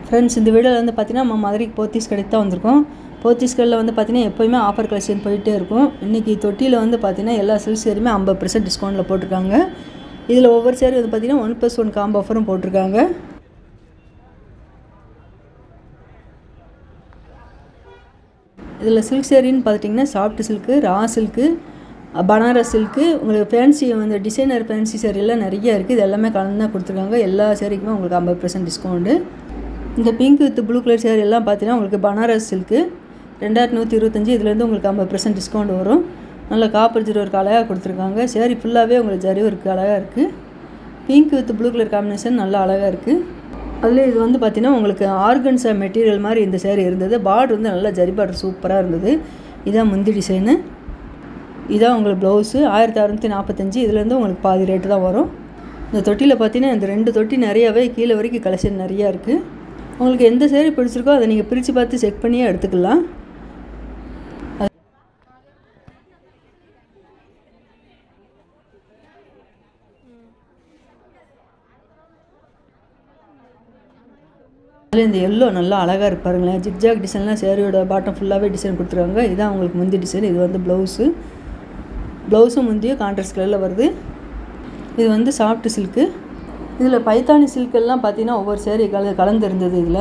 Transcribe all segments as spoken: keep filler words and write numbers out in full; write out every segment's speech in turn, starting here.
Friends, இந்த வீடியோவில் வந்து பார்த்தீங்கன்னா நம்ம மதுரைக்கு போத்தீஸ் கடைக்கு தான் வந்திருக்கோம். போத்தீஸ் கடையில் வந்து பார்த்தீங்கன்னா எப்போயுமே ஆஃபர் கலெக்ஷன் போயிட்டே இருக்கும். இன்றைக்கி தொட்டியில் வந்து பார்த்தீங்கன்னா எல்லா சில்க் சேரீயுமே ஐம்பது பர்சன்ட் டிஸ்கவுண்ட்டில் போட்டிருக்காங்க. இதில் ஒவ்வொரு சேரீ வந்து பார்த்தீங்கன்னா ஒன் ப்ளஸ் ஒன் காம்போ ஆஃபரும் போட்டிருக்காங்க. இதில் சில்க் சேரீன்னு பார்த்துட்டிங்கன்னா soft silk, raw silk, Banaras silk, உங்களுக்கு ஃபேன்சி வந்து டிசைனர் ஃபேன்சி சேரீலாம் நிறைய இருக்குது. இது எல்லாமே கலந்து தான் கொடுத்துருக்காங்க. எல்லா சேரீக்குமே உங்களுக்கு ஐம்பது பர்சன்ட் டிஸ்கவுண்ட்டு. இந்த pink with blue colour saree எல்லாம் பார்த்தீங்கன்னா உங்களுக்கு பனாரஸ் சில்க்கு ரெண்டாயிரத்தி நூற்றி இருபத்தஞ்சி இதுலேருந்து உங்களுக்கு ஐம்பது பர்சன்ட் டிஸ்கவுண்ட் வரும். நல்ல காப்பர் ஜரி ஒர்க் அழகாக கொடுத்துருக்காங்க. சேரீ ஃபுல்லாகவே உங்களுக்கு ஜரி ஒர்க் அழகாக இருக்குது. Pink with blue colour combination நல்லா அழகாக இருக்குது. அதில் இது வந்து பார்த்திங்கன்னா உங்களுக்கு ஆர்கன்ஸா மெட்டீரியல் மாதிரி இந்த சேரீ இருந்தது. பார்டர் வந்து நல்லா ஜரி பார்டர் சூப்பராக இருந்தது. இதான் முந்தி டிசைனு. இதான் உங்களுக்கு ப்ளவுஸு ஆயிரத்தி அறநூற்றி நாற்பத்தஞ்சி இதுலேருந்து உங்களுக்கு பாதி ரேட்டு தான் வரும். இந்த தொட்டியில் பார்த்தீங்கன்னா இந்த ரெண்டு தொட்டி நிறையாவே கீழே வரைக்கும் கலெக்ஷன் நிறையா இருக்குது. உங்களுக்கு எந்த சேரீ பிடிச்சிருக்கோ அதை நீங்கள் பிரித்து பார்த்து செக் பண்ணியே எடுத்துக்கலாம். அதில் இந்த எல்லோ நல்லா அழகாக இருக்கு பாருங்களேன். ஜிக்ஜாக் டிசைன்லாம் சேரீயோட பாட்டம் ஃபுல்லாகவே டிசைன் கொடுத்துருக்காங்க. இதான் உங்களுக்கு முந்தி டிசைன். இது வந்து ப்ளவுஸு ப்ளவுஸும் முந்தியும் கான்ட்ராஸ்ட் கலரில் வருது. இது வந்து சாஃப்ட் சில்க்கு. இதில் பைத்தானி சில்கெல்லாம் பார்த்தீங்கன்னா ஒவ்வொரு சேரீ கல கலந்து இருந்தது. இதில்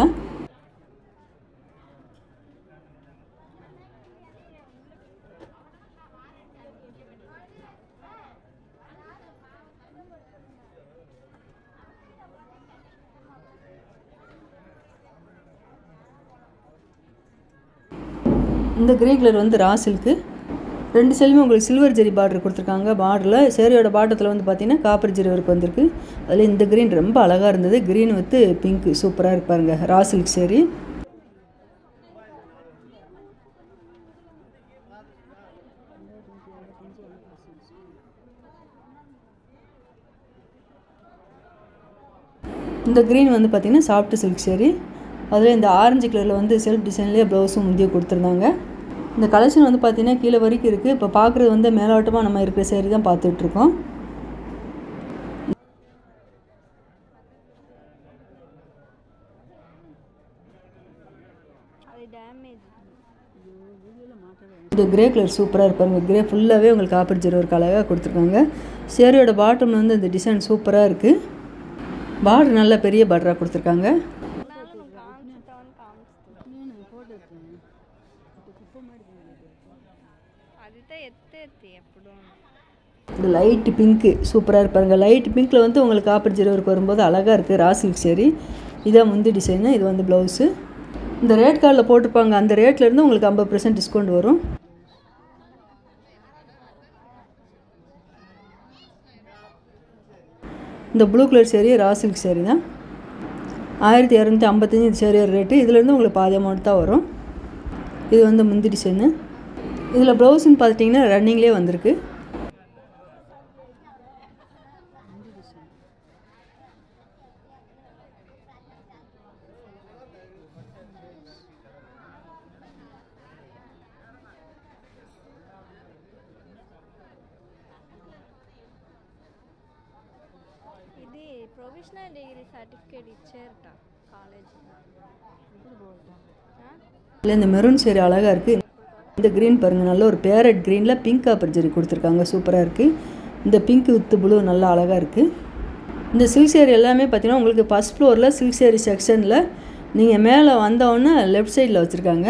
இந்த கிரே கலர் வந்து ரா சில்க்கு. ரெண்டு சேலையுமே உங்களுக்கு சில்வர் ஜெரி பார்டர் கொடுத்துருக்காங்க. பார்டரில் சேரீயோட பாட்டத்தில் வந்து பார்த்தீங்கன்னா காப்பர் ஜெரி ஒர்க் வந்திருக்கு. அதில் இந்த க்ரீன் ரொம்ப அழகாக இருந்தது. க்ரீன் வித்து பிங்க் சூப்பராக இருப்பாருங்க. Raw silk saree. இந்த க்ரீன் வந்து பார்த்திங்கன்னா சாஃப்ட் சில்க் சேரீ. அதில் இந்த ஆரஞ்சு கலரில் வந்து செல்ஃப் டிசைன்லேயே ப்ளவுஸும் முந்தியும் கொடுத்துருந்தாங்க. இந்த கலெக்ஷன் வந்து பார்த்திங்கன்னா கீழே வரைக்கும் இருக்குது. இப்போ பார்க்குறது வந்து மேலோட்டமாக நம்ம இருக்கிற சேரீ தான் பார்த்துட்ருக்கோம். இது கிரே கலர் சூப்பராக இருப்பாங்க. கிரே ஃபுல்லாகவே உங்களுக்கு காப்பர் ஜெரி ஒர்க் அழகாக கொடுத்துருக்காங்க. சேரீயோட பாட்டமில் வந்து இந்த டிசைன் சூப்பராக இருக்குது. பார்டர் நல்ல பெரிய பார்டராக கொடுத்துருக்காங்க. இது லைட் பிங்க்கு சூப்பராக இருப்பாருங்க. லைட் பிங்க்கில் வந்து உங்களுக்கு காப்பர் ஜெரி ஒர்க் வரும்போது அழகாக இருக்குது. Raw silk saree. இதான் முந்தி டிசைனு. இது வந்து ப்ளவுஸு. இந்த ரேட் கார்டில் போட்டிருப்பாங்க. அந்த ரேட்லேருந்து உங்களுக்கு ஐம்பது பர்சன்ட் டிஸ்கவுண்ட் வரும். இந்த blue colour saree raw silk saree தான். ஆயிரத்தி இரநூத்தி ஐம்பத்தஞ்சு இந்த சேரீயோட ரேட்டு. இதுலேருந்து உங்களுக்கு பாதி அமௌண்ட் தான் வரும். இது வந்து முந்தி டிசைனு. இதில் ப்ளவுஸ்ன்னு பார்த்துட்டிங்கன்னா ரன்னிங்லேயே வந்திருக்கு. ప్రొఫెషనల్ డిగ్రీ సర్టిఫికేట్ ఇచ్చారట కాలేజీ. இல்லை இந்த மெரூன் சேரீ அழகாக இருக்குது. இந்த க்ரீன் பாருங்கள். நல்ல ஒரு பேரட் க்ரீனில் பிங்க் காப்பர் ஜெரி கொடுத்துருக்காங்க. சூப்பராக இருக்குது. இந்த பிங்க் வித் ப்ளூ நல்லா அழகாக இருக்குது. இந்த சில்க் சேரீ எல்லாமே பார்த்தீங்கன்னா உங்களுக்கு ஃபஸ்ட் ஃப்ளோரில் சில்க் சேரீ செக்ஷனில் நீங்கள் மேலே வந்தோடனே லெஃப்ட் சைடில் வச்சுருக்காங்க.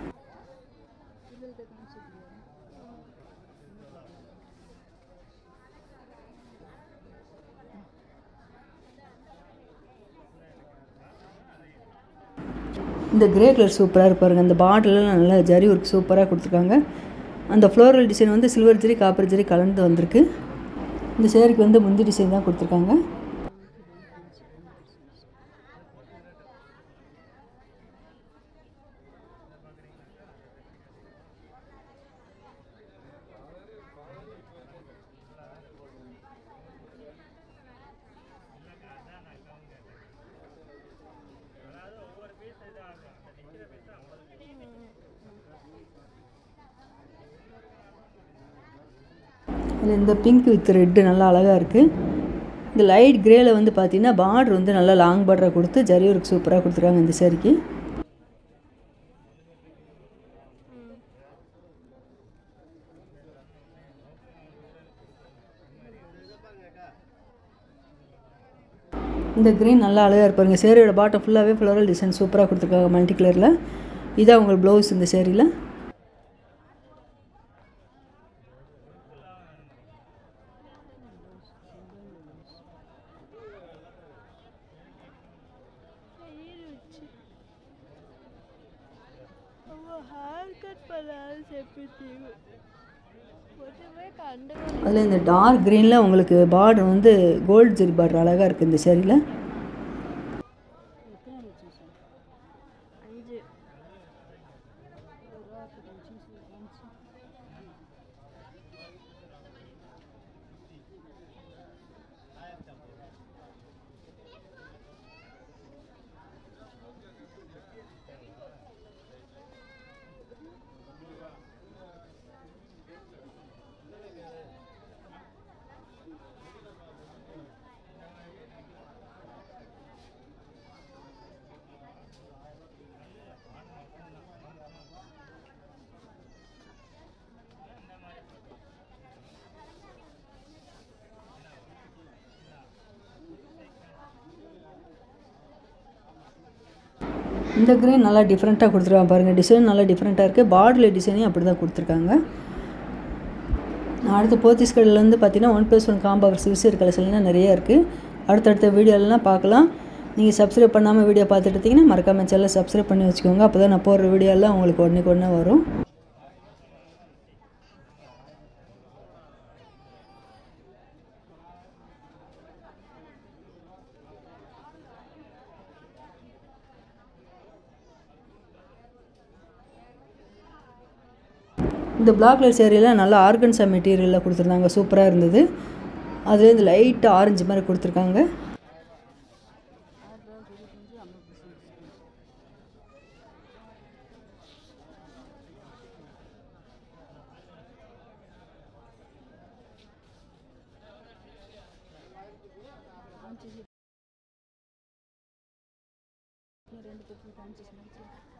இந்த கிரே கலர் சூப்பராக இருப்பாருங்க. அந்த பார்டர்லாம் நல்லா ஜரி ஒர்க் சூப்பராக கொடுத்துருக்காங்க. அந்த ஃப்ளோரல் டிசைன் வந்து சில்வர் ஜெரி காப்பர் ஜெரி கலந்து வந்திருக்கு. இந்த சேரீக்கு வந்து முந்தி டிசைன் தான் கொடுத்துருக்காங்க. இந்த பிங்க் வித் ரெட்டு நல்லா அழகாக இருக்குது. இந்த லைட் கிரேயில் வந்து பார்த்தீங்கன்னா பார்டர் வந்து நல்லா லாங் பார்டரை கொடுத்து ஜரி ஒர்க் சூப்பராக கொடுத்துருக்காங்க இந்த சாரிக்கு. இந்த க்ரீன் நல்லா அழகாக இருப்பாருங்க. சேரீயோட பாட்டம் ஃபுல்லாகவே ஃப்ளோரல் டிசைன் சூப்பராக கொடுத்துருக்காங்க மல்டி கலரில். இதான் உங்களுக்கு ப்ளவுஸ் இந்த சேரீயில். அதில் இந்த டார்க் க்ரீனில் உங்களுக்கு பார்டர் வந்து கோல்டு ஜெரி பார்டர் அழகாக இருக்குது இந்த சேரீயில். இந்த க்ரீன் நல்லா டிஃப்ரெண்ட்டாக கொடுத்துருக்காங்க பாருங்கள். டிசைன் நல்லா டிஃப்ரெண்ட்டாக இருக்குது. பார்டரில் டிசைனையும் அப்படி தான் கொடுத்துருக்காங்க. அடுத்து போத்தீஸ் கடையிலேருந்து பார்த்தீங்கன்னா ஒன் ப்ளஸ் ஒன் காம்போ சில்சர் கலெக்ஷன்லாம் நிறையா இருக்குது. அடுத்தடுத்த வீடியோலாம் பார்க்கலாம். நீங்கள் சப்ஸ்கிரைப் பண்ணாமல் வீடியோ பார்த்துட்டு இருந்தீங்கன்னா மறக்காமல் சேனலை சப்ஸ்கிரைப் பண்ணி வச்சுக்கோங்க. அப்போ தான் நான் போடுற வீடியோலாம் உங்களுக்கு உடனே உடனே வரும். இந்த பிளாக் கலர் சேரீலாம் நல்லா ஆர்கன்ஸா மெட்டீரியலில் கொடுத்துருந்தாங்க. சூப்பராக இருந்தது. அதில் இந்த லைட் ஆரஞ்சு மாதிரி கொடுத்துருக்காங்க. ரெண்டு